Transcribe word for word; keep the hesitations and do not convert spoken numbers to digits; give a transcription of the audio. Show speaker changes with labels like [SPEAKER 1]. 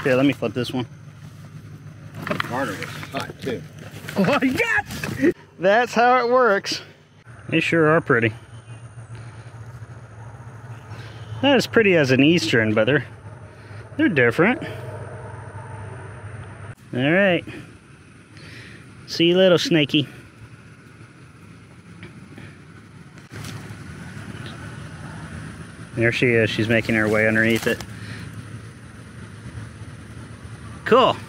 [SPEAKER 1] Here, let me flip this one.
[SPEAKER 2] Garter was hot too.
[SPEAKER 1] Oh, yes! That's how it works. They sure are pretty. Not as pretty as an Eastern, but they're they're different. All right. See you later, Snakey. There she is. She's making her way underneath it. Cool.